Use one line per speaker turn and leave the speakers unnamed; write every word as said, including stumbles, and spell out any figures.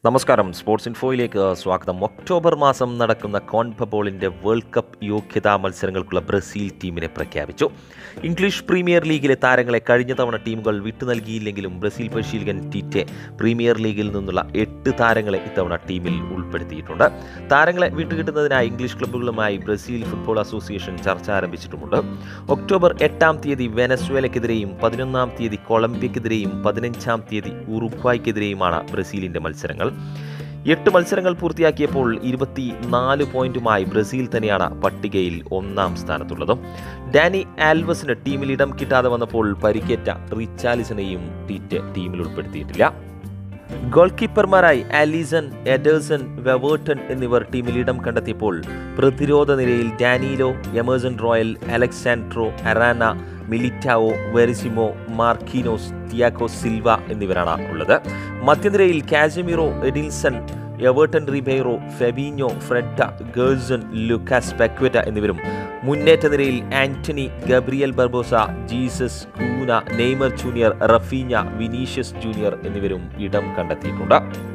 നമസ്കാരം, സ്പോർട്സ് ഇൻഫോയിലേക്ക് സ്വാഗതം. ഒക്ടോബർ മാസം നടക്കുന്ന കോൺബബോളിൻ്റെ വേൾഡ് കപ്പ് യോഗ്യതാ മത്സരങ്ങൾക്കുള്ള ബ്രസീൽ ടീമിനെ പ്രഖ്യാപിച്ചു. ഇംഗ്ലീഷ് പ്രീമിയർ ലീഗിലെ താരങ്ങളെ കഴിഞ്ഞ തവണ ടീമുകൾ വിട്ടു നൽകിയില്ലെങ്കിലും ബ്രസീൽ പരിശീലകൻ ടീറ്റെ പ്രീമിയർ ലീഗിൽ നിന്നുള്ള എട്ട് താരങ്ങളെ ഇത്തവണ ടീമിൽ ഉൾപ്പെടുത്തിയിട്ടുണ്ട്. താരങ്ങളെ വിട്ടുകിട്ടുന്നതിനായി ഇംഗ്ലീഷ് ക്ലബ്ബുകളുമായി ബ്രസീൽ ഫുട്ബോൾ അസോസിയേഷൻ ചർച്ച ആരംഭിച്ചിട്ടുമുണ്ട്. ഒക്ടോബർ എട്ടാം തീയതി വെനസ്വേലയ്ക്കെതിരെയും പതിനൊന്നാം തീയതി കൊളംബിയക്കെതിരെയും പതിനഞ്ചാം തീയതി ഉറുഗ്വായ്ക്കെതിരെയുമാണ് ബ്രസീലിൻ്റെ മത്സരങ്ങൾ. എട്ട് മത്സരങ്ങൾ പൂർത്തിയാക്കിയപ്പോൾ ഇരുപത്തി നാല് പോയിന്റുമായി ബ്രസീൽ തന്നെയാണ് പട്ടികയിൽ ഒന്നാം സ്ഥാനത്തുള്ളത്. ഡാനി ആൽവസിന് ടീമിൽ ഇടം കിട്ടാതെ വന്നപ്പോൾ പരിക്കേറ്റ റിച്ചാലിസനെയും ടീറ്റ് ടീമിൽ ഉൾപ്പെടുത്തിയിട്ടില്ല. ഗോൾ കീപ്പർമാരായി ആലിസൺ, എഡേഴ്സൺ, വെവേർട്ടൺ എന്നിവർ ടീമിൽ ഇടം കണ്ടെത്തിയപ്പോൾ പ്രതിരോധ നിരയിൽ Danilo, Emerson Royal, Alex Sandro, Arana, Militao, Verissimo, Marquinhos, Thiago Silva എന്നിവരാണ് ഉള്ളത്. മധ്യനിരയിൽ Casemiro, Edilson, Everton Ribeiro, Fabinho, Fred, Gerson, Lucas Paqueta എന്നിവരും മുന്നേറ്റ നിരയിൽ Antony, Gabriel Barbosa, Jesus, Cunha, Neymar Junior, Raphinha, Vinicius Junior എന്നിവരും ഇടം കണ്ടെത്തിയിട്ടുണ്ട്.